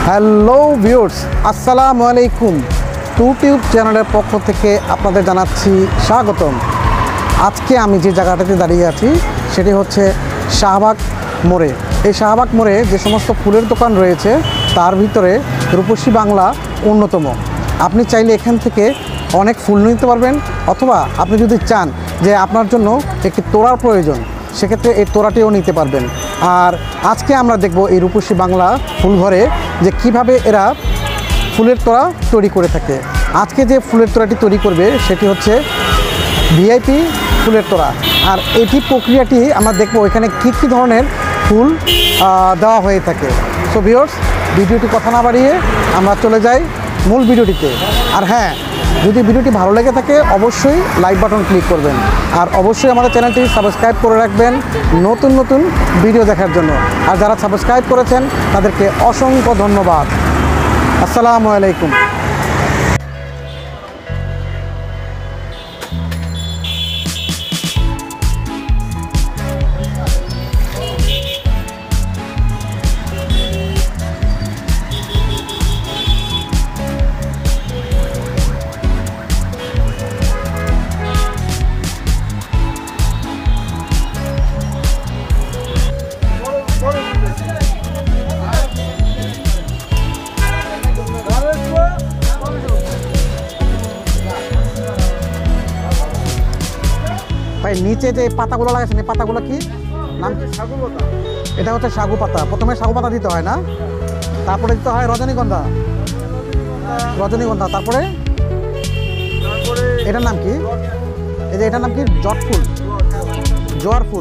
Hello viewers, আসসালামু আলাইকুম। YouTube চ্যানেলের পক্ষ থেকে আপনাদের জানাচ্ছি স্বাগতম। আজকে আমি যে জায়গাটাতে দাঁড়িয়ে আছি সেটি হচ্ছে শাহবাগ মোড়ে। এই শাহবাগ মোড়ে যে সমস্ত ফুলের দোকান রয়েছে তার ভিতরে রূপসী বাংলা অন্যতম। আপনি চাইলে এখান থেকে অনেক ফুল নিতে পারবেন, অথবা আপনি যদি চান যে আপনার জন্য একটি তোড়ার প্রয়োজন, সেক্ষেত্রে এই তোড়াটিও নিতে পারবেন। আর আজকে আমরা দেখব এই রূপসী বাংলা ফুলঘরে যে কিভাবে এরা ফুলের তোড়া তৈরি করে থাকে। আজকে যে ফুলের তোড়াটি তৈরি করবে সেটি হচ্ছে ভিআইপি ফুলের তোড়া। আর এটি প্রক্রিয়াটি আমরা দেখব এখানে কী ধরনের ফুল দেওয়া হয়ে থাকে। সো ভিউয়ার্স, ভিডিওটি কথা না বাড়িয়ে আমরা চলে যাই মূল ভিডিওটিতে। আর হ্যাঁ, যদি ভিডিওটি ভালো লেগে থাকে অবশ্যই লাইক বাটন ক্লিক করবেন, আর অবশ্যই আমাদের চ্যানেলটি সাবস্ক্রাইব করে রাখবেন নতুন নতুন ভিডিও দেখার জন্য। আর যারা সাবস্ক্রাইব করেছেন তাদেরকে অসংখ্য ধন্যবাদ। আসসালামু আলাইকুম। ভাই, নিচে যে পাতাগুলো লাগাচ্ছেন এই পাতাগুলো কি নাম? সাগু পাতা। এটা হচ্ছে সাগু পাতা। প্রথমে সাগু পাতা দিতে হয় না, তারপরে দিতে হয় রজনীগন্ধা। তারপরে এটার নাম কি? এই যে এটার নাম কি? জট ফুল, জোয়ার ফুল,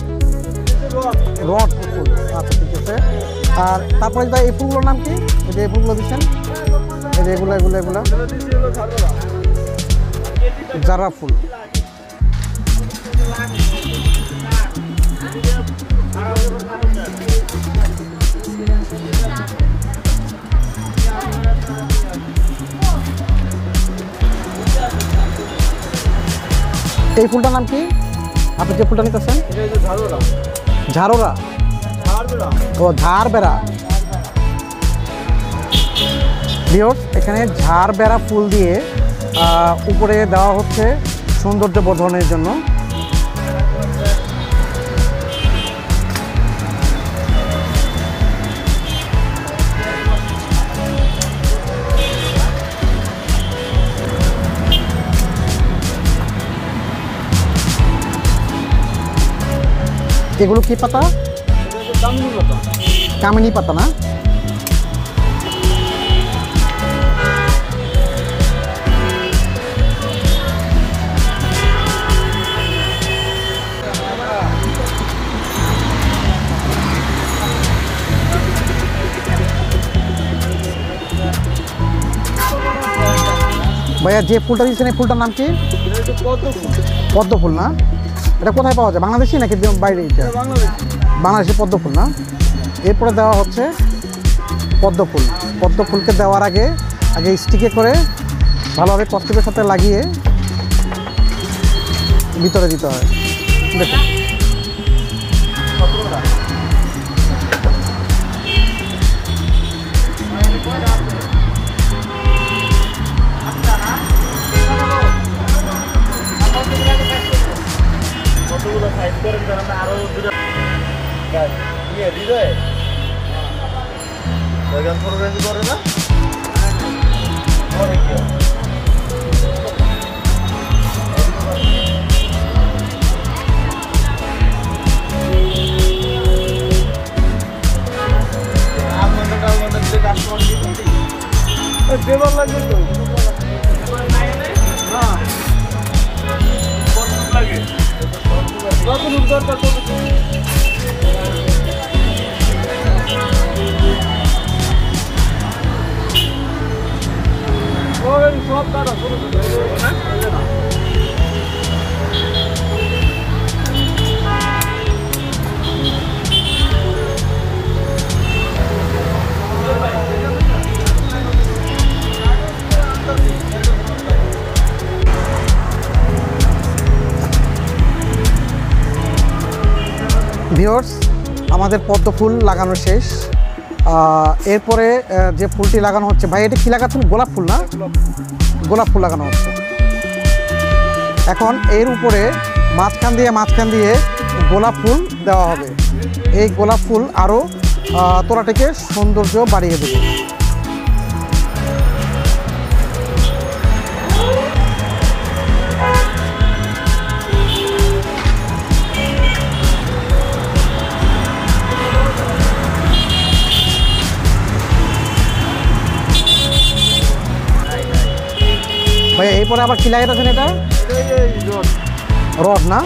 রড ফুল। আচ্ছা, ঠিক আছে। আর তারপরে এই ফুলগুলোর নাম কি? এই যে এই ফুলগুলো দিচ্ছেন, এই যে এগুলো জারা ফুল। এই ফুলটার নাম কি? আপনি যে ফুলটা নিতেছেন? ঝাড়োরা। ও, ঝাড়বেরা। ভিউয়ার্স, এখানে ঝাড়বেরা ফুল দিয়ে উপরে দেওয়া হচ্ছে সৌন্দর্য বর্ধনের জন্য। এগুলো কি পাতা? কামিনী পাতা না? ভাইয়া, যে ফুলটা দিচ্ছেন এই ফুলটার নাম কি? পদ্ম ফুল না? এটা কোথায় পাওয়া যায়? বাংলাদেশি নাকি বাইরে? এটা বাংলাদেশি পদ্ম ফুল না? এরপরে দেওয়া হচ্ছে পদ্ম ফুল। পদ্ম ফুলকে দেওয়ার আগে স্টিকে করে ভালোভাবে কস্টিপের সাথে লাগিয়ে ভিতরে দিতে হয়। দেখুন, ভিউয়ার্স, আমাদের পদ্ম ফুল লাগানো শেষ। এরপরে যে ফুলটি লাগানো হচ্ছে, ভাই এটা কি লাগাচ্ছেন? গোলাপ ফুল না? গোলাপ ফুল লাগানো হচ্ছে। এখন এর উপরে মাঝখান দিয়ে গোলাপ ফুল দেওয়া হবে। এই গোলাপ ফুল আরও তোড়াটিকে সৌন্দর্য বাড়িয়ে দেবে। ভাই এরপরে আবার কি লাগাইতেছেন? এটা রড না?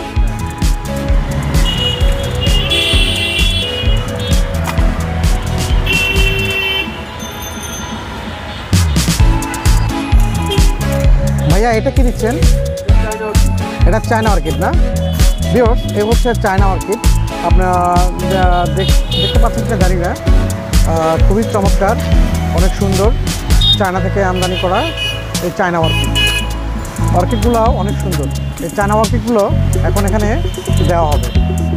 ভাইয়া এটা কি দিচ্ছেন? এটা চায়না অর্কিড না? ভিউয়ার্স, এই হচ্ছে চায়না অর্কিড। আপনারা দেখতে পাচ্ছেন কিনা জানি না, খুবই চমৎকার, অনেক সুন্দর, চায়না থেকে আমদানি করা এই চায়না অর্কিডগুলো অনেক সুন্দর। এই চায়না অর্কিডগুলো এখন এখানে দেওয়া হবে।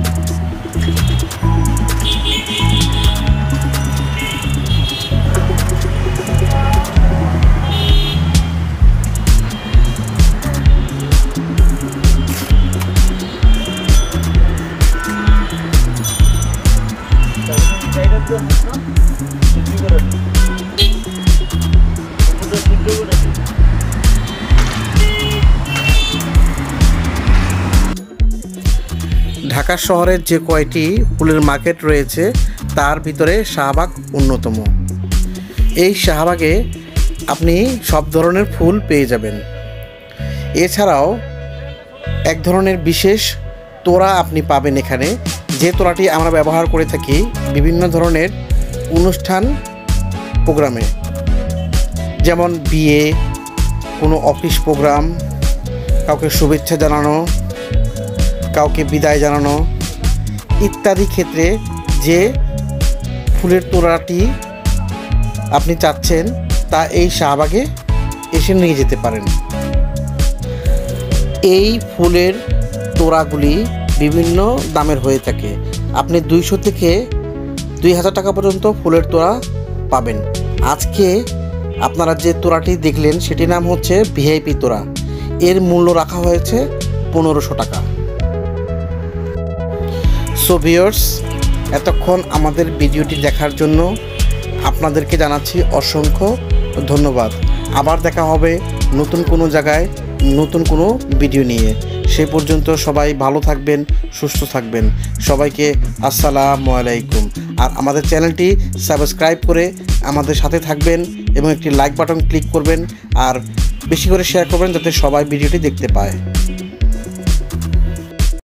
ঢাকা শহরের যে কয়টি ফুলের মার্কেট রয়েছে তার ভিতরে শাহবাগ অন্যতম। এই শাহবাগে আপনি সব ধরনের ফুল পেয়ে যাবেন। এছাড়াও এক ধরনের বিশেষ তোড়া আপনি পাবেন এখানে, যে তোড়াটি আমরা ব্যবহার করে থাকি বিভিন্ন ধরনের অনুষ্ঠান প্রোগ্রামে, যেমন বিয়ে, কোনো অফিস প্রোগ্রাম, কাউকে শুভেচ্ছা জানানো, কাউকে বিদায় জানানো ইত্যাদি ক্ষেত্রে যে ফুলের তোড়াটি আপনি চাচ্ছেন তা এই শাহবাগে এসে নিয়ে যেতে পারেন। এই ফুলের তোড়াগুলি বিভিন্ন দামের হয়ে থাকে। আপনি 200 থেকে 2000 টাকা পর্যন্ত ফুলের তোড়া পাবেন। আজকে আপনারা যে তোড়াটি দেখলেন সেটির নাম হচ্ছে ভিআইপি তোড়া। এর মূল্য রাখা হয়েছে 1500 টাকা। সো ভিউয়ার্স, এতক্ষণ আমাদের ভিডিওটি দেখার জন্য আপনাদেরকে জানাচ্ছি অসংখ্য ধন্যবাদ। আবার দেখা হবে নতুন কোনো জায়গায় নতুন কোনো ভিডিও নিয়ে। সেই পর্যন্ত সবাই ভালো থাকবেন, সুস্থ থাকবেন। সবাইকে আসসালামু আলাইকুম। আর আমাদের চ্যানেলটি সাবস্ক্রাইব করে আমাদের সাথে থাকবেন এবং একটি লাইক বাটন ক্লিক করবেন আর বেশি করে শেয়ার করবেন যাতে সবাই ভিডিওটি দেখতে পায়।